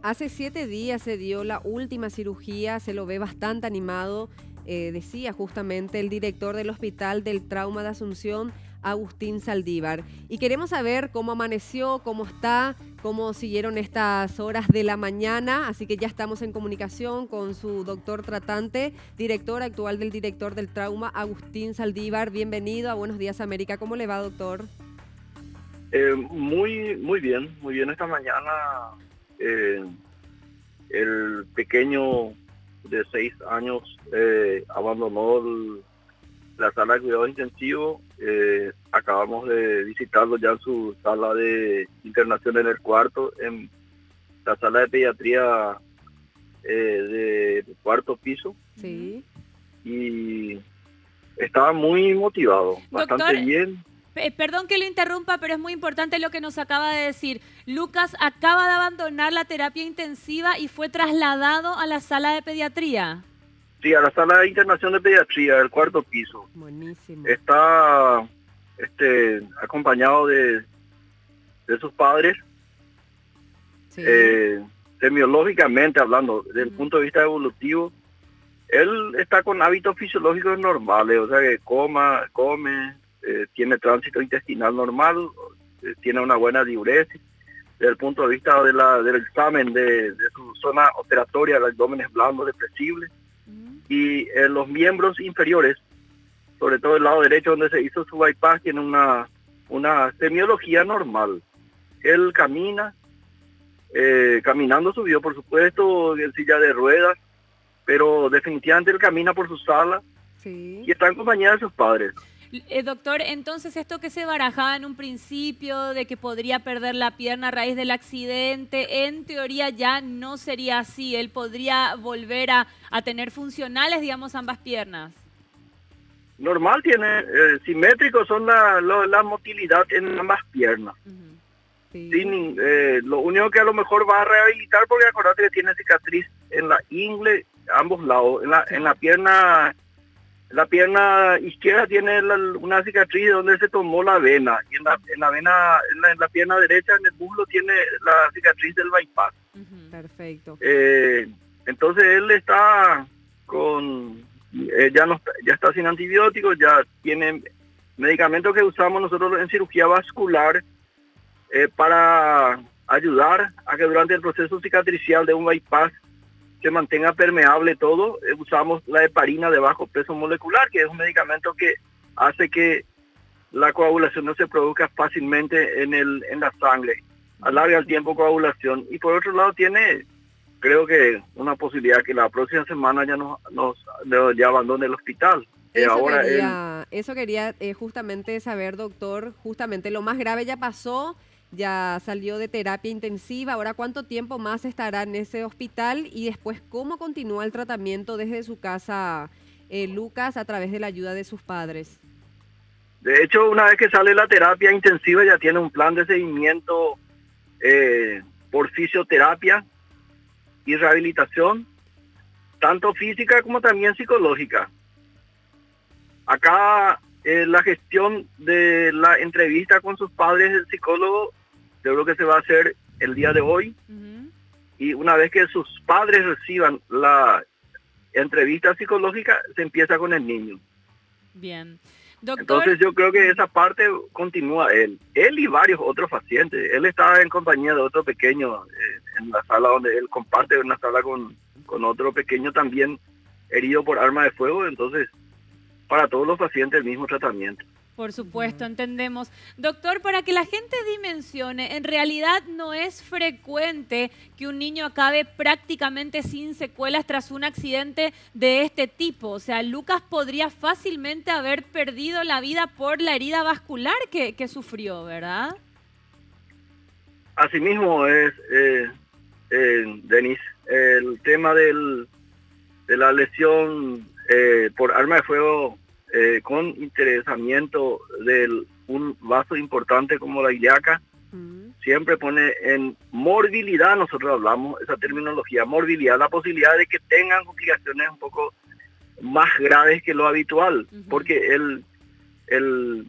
Hace 7 días se dio la última cirugía, se lo ve bastante animado, decía justamente el director del Hospital del Trauma de Asunción, Agustín Saldívar. Y queremos saber cómo amaneció, cómo está, cómo siguieron estas horas de la mañana, así que ya estamos en comunicación con su doctor tratante, director actual del director del trauma, Agustín Saldívar. Bienvenido a Buenos Días América. ¿Cómo le va, doctor? Muy bien esta mañana. El pequeño de 6 años abandonó la sala de cuidados intensivos. Acabamos de visitarlo ya en su sala de internación en el cuarto, en la sala de pediatría de cuarto piso. Sí. Y estaba muy motivado, bastante Doctor, bien. Perdón que lo interrumpa, pero es muy importante lo que nos acaba de decir. Lucas acaba de abandonar la terapia intensiva y fue trasladado a la sala de pediatría. Sí, a la sala de internación de pediatría, del cuarto piso. Buenísimo. Está acompañado de sus padres. Sí. Semiológicamente hablando, desde el punto de vista evolutivo, él está con hábitos fisiológicos normales, o sea que come, tiene tránsito intestinal normal, tiene una buena diuresis. Desde el punto de vista del examen de su zona operatoria, el abdomen es blando, depresible. Y los miembros inferiores, sobre todo el lado derecho donde se hizo su bypass, tiene una semiología normal. Él camina, caminando subió, por supuesto, en silla de ruedas, pero definitivamente él camina por su sala. Sí. Y está en compañía de sus padres. Doctor, entonces esto que se barajaba en un principio de que podría perder la pierna a raíz del accidente, en teoría ya no sería así. Él podría volver a tener funcionales, digamos, ambas piernas. Normal, tiene simétricos son la motilidad en ambas piernas. Sí. Lo único que a lo mejor va a rehabilitar, porque acordate que tiene cicatriz en la ingle, ambos lados, en la pierna. La pierna izquierda tiene una cicatriz donde se tomó la vena, y en la pierna derecha, en el muslo, tiene la cicatriz del bypass. Perfecto. Entonces él está ya está sin antibióticos, ya tiene medicamentos que usamos nosotros en cirugía vascular para ayudar a que durante el proceso cicatricial de un bypass se mantenga permeable todo. Usamos la heparina de bajo peso molecular, que es un medicamento que hace que la coagulación no se produzca fácilmente en la sangre, alarga el tiempo de coagulación. Y por otro lado tiene, creo que una posibilidad que la próxima semana ya abandone el hospital. Eso quería justamente saber, doctor. Justamente lo más grave ya pasó. Ya salió de terapia intensiva. Ahora, ¿cuánto tiempo más estará en ese hospital? Y después, ¿cómo continúa el tratamiento desde su casa, Lucas, a través de la ayuda de sus padres? De hecho, una vez que sale la terapia intensiva, ya tiene un plan de seguimiento por fisioterapia y rehabilitación, tanto física como también psicológica. Acá la gestión de la entrevista con sus padres del psicólogo, yo creo que se va a hacer el día de hoy. Y una vez que sus padres reciban la entrevista psicológica, se empieza con el niño. Bien. Doctor... Entonces yo creo que esa parte continúa él y varios otros pacientes. Él está en compañía de otro pequeño en la sala donde él comparte una sala con otro pequeño también herido por arma de fuego. Entonces, para todos los pacientes el mismo tratamiento. Por supuesto, entendemos. Doctor, para que la gente dimensione, en realidad no es frecuente que un niño acabe prácticamente sin secuelas tras un accidente de este tipo. O sea, Lucas podría fácilmente haber perdido la vida por la herida vascular que sufrió, ¿verdad? Asimismo es, Denise, el tema de la lesión por arma de fuego con interesamiento de un vaso importante como la ilíaca, siempre pone en morbilidad, nosotros hablamos esa terminología, morbilidad, la posibilidad de que tengan complicaciones un poco más graves que lo habitual, porque el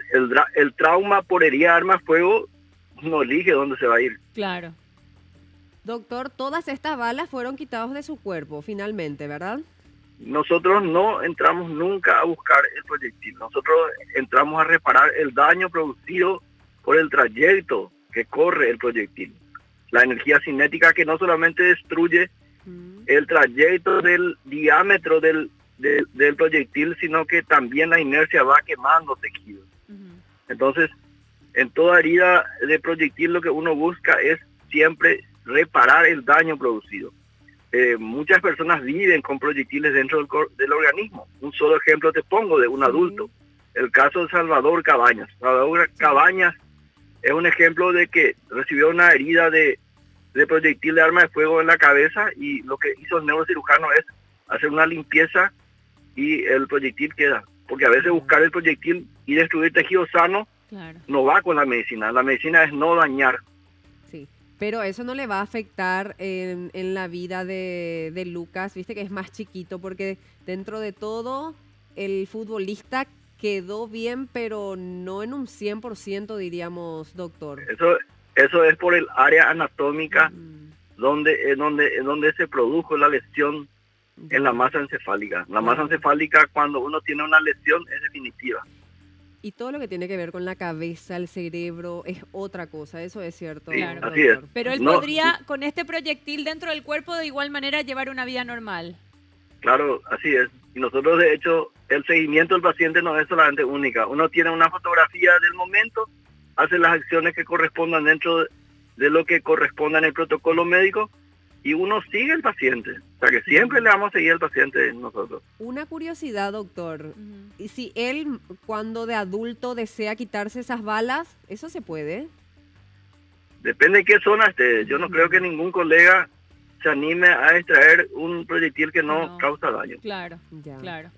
trauma por herida de arma de fuego no elige dónde se va a ir. Claro. Doctor, todas estas balas fueron quitadas de su cuerpo, finalmente, ¿verdad? Nosotros no entramos nunca a buscar el proyectil. Nosotros entramos a reparar el daño producido por el trayecto que corre el proyectil. La energía cinética que no solamente destruye el trayecto del diámetro del proyectil, sino que también la inercia va quemando tejidos. Entonces, en toda herida de proyectil lo que uno busca es siempre reparar el daño producido. Muchas personas viven con proyectiles dentro del organismo. Un solo ejemplo te pongo de un adulto. El caso de Salvador Cabañas. Salvador Cabañas es un ejemplo de que recibió una herida de proyectil de arma de fuego en la cabeza, y lo que hizo el neurocirujano es hacer una limpieza y el proyectil queda. Porque a veces buscar el proyectil y destruir tejido sano no va con la medicina. La medicina es no dañar. Sí, pero eso no le va a afectar en la vida de Lucas, viste que es más chiquito, porque dentro de todo el futbolista quedó bien, pero no en un 100%, diríamos, doctor. Eso es por el área anatómica donde se produjo la lesión en la masa encefálica. La masa encefálica, cuando uno tiene una lesión, es definitiva. Y todo lo que tiene que ver con la cabeza, el cerebro, es otra cosa, eso es cierto. Sí, claro, así es. Pero él podría, con este proyectil dentro del cuerpo, de igual manera llevar una vida normal. Claro, así es. Y nosotros, de hecho, el seguimiento del paciente no es solamente única. Uno tiene una fotografía del momento, hace las acciones que correspondan dentro de lo que corresponda en el protocolo médico, y uno sigue al paciente. O sea que siempre le vamos a seguir al paciente nosotros. Una curiosidad, doctor. ¿Y si él, cuando de adulto, desea quitarse esas balas, eso se puede? Depende de qué zona esté. Yo no creo que ningún colega se anime a extraer un proyectil que no causa daño. Claro, claro.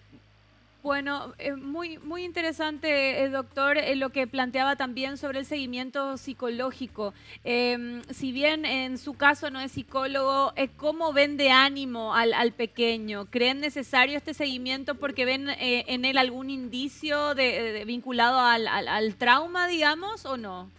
Bueno, muy interesante, doctor, lo que planteaba también sobre el seguimiento psicológico. Si bien en su caso no es psicólogo, ¿cómo ven de ánimo al pequeño? ¿Creen necesario este seguimiento porque ven en él algún indicio vinculado al trauma, digamos, o no?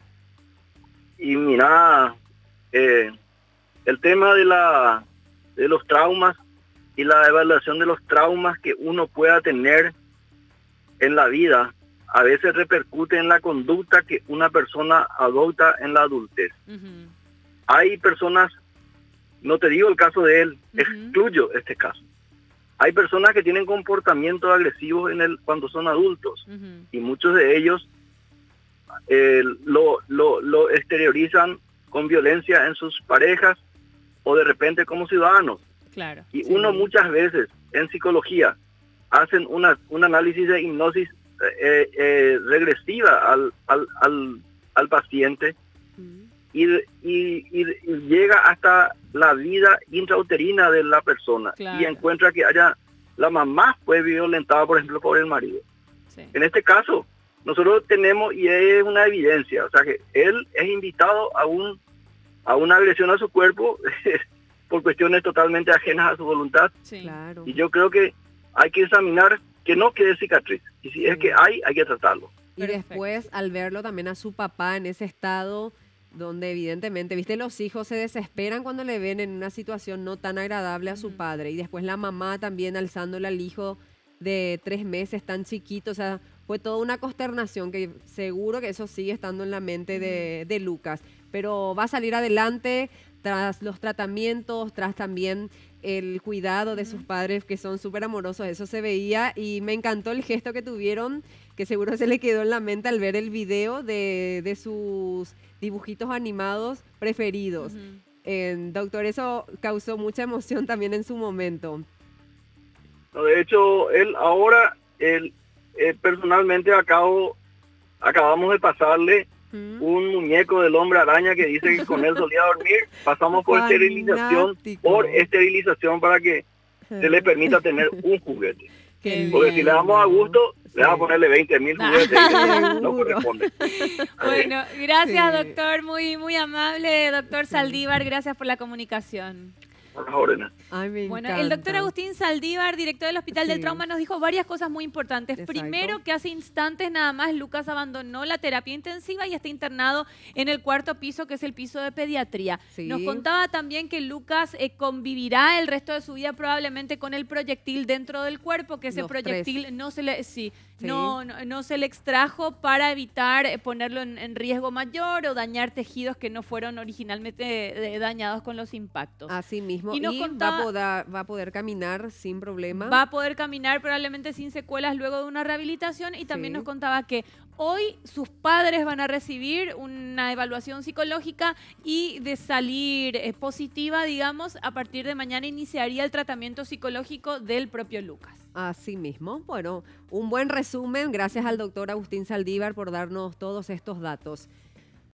Y mira, el tema de los traumas y la evaluación de los traumas que uno pueda tener en la vida a veces repercute en la conducta que una persona adopta en la adultez. Hay personas, no te digo el caso de él, excluyo este caso. Hay personas que tienen comportamientos agresivos cuando son adultos, y muchos de ellos lo exteriorizan con violencia en sus parejas o de repente como ciudadanos. Claro, y uno muchas veces en psicología hacen un análisis de hipnosis regresiva al paciente y llega hasta la vida intrauterina de la persona, y encuentra que la mamá fue violentada, por ejemplo, por el marido. En este caso, nosotros tenemos, y es una evidencia, o sea que él es invitado a una agresión a su cuerpo por cuestiones totalmente ajenas a su voluntad. Claro. Y yo creo que hay que examinar que no quede cicatriz. Y si es que hay que tratarlo. Y después, al verlo también a su papá en ese estado, donde evidentemente, viste, los hijos se desesperan cuando le ven en una situación no tan agradable a su padre. Y después la mamá también alzándole al hijo de 3 meses tan chiquito. O sea, fue toda una consternación que seguro que eso sigue estando en la mente de Lucas. Pero va a salir adelante tras los tratamientos, tras también el cuidado de sus padres, que son súper amorosos. Eso se veía, y me encantó el gesto que tuvieron, que seguro se le quedó en la mente al ver el video de sus dibujitos animados preferidos. Doctor, eso causó mucha emoción también en su momento. No, de hecho, personalmente acabamos de pasarle un muñeco del hombre araña que dice que con él solía dormir. Pasamos por esterilización para que se le permita tener un juguete. Porque si le damos a gusto, le vamos a ponerle 20.000 juguetes y no corresponde. Bueno, gracias, doctor, muy amable, doctor Saldívar, gracias por la comunicación. A las órdenes. Ay, me Bueno, encanta. el doctor Agustín Saldívar, director del Hospital del Sí. Trauma, nos dijo varias cosas muy importantes. Exacto. Primero, que hace instantes nada más Lucas abandonó la terapia intensiva y está internado en el 4º piso, que es el piso de pediatría. Sí. Nos contaba también que Lucas convivirá el resto de su vida probablemente con el proyectil dentro del cuerpo, que ese Los proyectil tres. no se le... Sí. No se le extrajo para evitar ponerlo en riesgo mayor o dañar tejidos que no fueron originalmente dañados con los impactos. Así mismo. Y Y, nos contaba- va a poder caminar sin problema. Va a poder caminar probablemente sin secuelas luego de una rehabilitación y también Sí. nos contaba que hoy sus padres van a recibir una evaluación psicológica y de salir positiva, digamos, a partir de mañana iniciaría el tratamiento psicológico del propio Lucas. Así mismo. Bueno, un buen resumen. Gracias al doctor Agustín Saldívar por darnos todos estos datos.